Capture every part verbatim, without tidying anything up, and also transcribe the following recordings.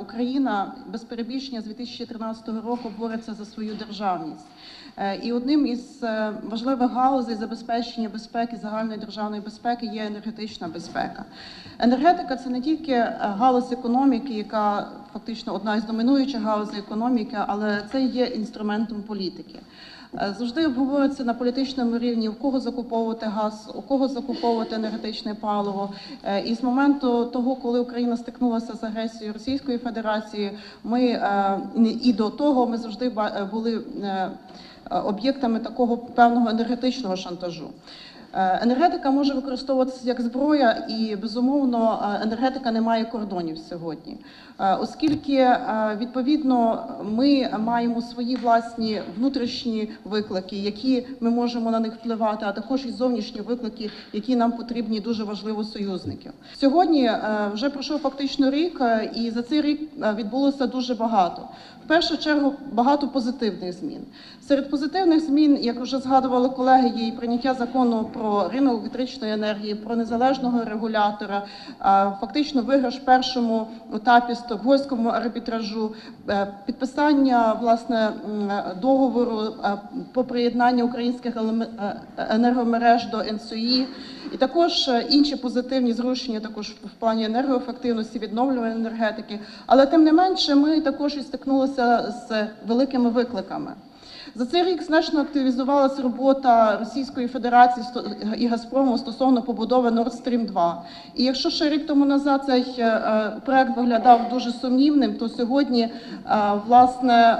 Україна без перебільшення з дві тисячі тринадцятого року бореться за свою державність. І одним із важливих галузей забезпечення безпеки, загальної державної безпеки є енергетична безпека. Енергетика – це не тільки галузь економіки, яка фактично одна із домінуючих галузей економіки, але це є інструментом політики. Завжди обговорюється на політичному рівні, у кого закуповувати газ, у кого закуповувати енергетичне паливо. І з моменту того, коли Україна стикнулася з агресією Російської Федерації, ми і до того ми завжди були об'єктами такого певного енергетичного шантажу. Енергетика може використовуватися як зброя, і, безумовно, енергетика не має кордонів сьогодні. Оскільки, відповідно, ми маємо свої власні внутрішні виклики, які ми можемо на них впливати, а також і зовнішні виклики, які нам потрібні дуже важливо союзників. Сьогодні вже пройшов фактично рік, і за цей рік відбулося дуже багато. В першу чергу, багато позитивних змін. Серед позитивних змін, як вже згадували колеги, є і прийняття закону про ринок електричної енергії, про незалежного регулятора, фактично виграш в першому етапі стокгольмському арбітражу, підписання, власне, договору по приєднанню українських енергомереж до ен ес о і, і також інші позитивні зрушення також в плані енергоефективності, відновлюваної енергетики. Але тим не менше ми також і стикнулися з великими викликами. За цей рік значно активізувалася робота Російської Федерації і Газпрому стосовно побудови Nord Stream два. І якщо ще рік тому назад цей проект виглядав дуже сумнівним, то сьогодні, власне,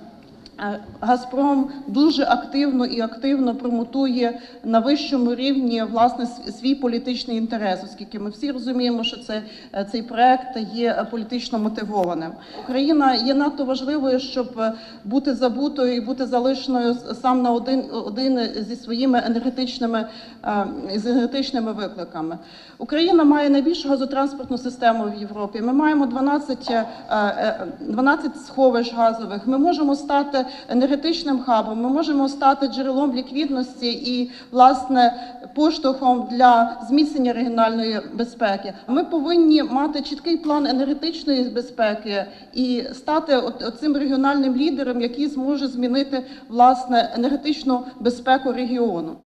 Газпром дуже активно і активно промотує на вищому рівні, власне, свій політичний інтерес, оскільки ми всі розуміємо, що це, цей проект є політично мотивованим. Україна є надто важливою, щоб бути забутою і бути залишеною сам на один, один зі своїми енергетичними, з енергетичними викликами. Україна має найбільшу газотранспортну систему в Європі. Ми маємо дванадцять, дванадцять сховищ газових. Ми можемо стати енергетичним хабом, ми можемо стати джерелом ліквідності і, власне, поштовхом для зміцнення регіональної безпеки. Ми повинні мати чіткий план енергетичної безпеки і стати цим регіональним лідером, який зможе змінити, власне, енергетичну безпеку регіону.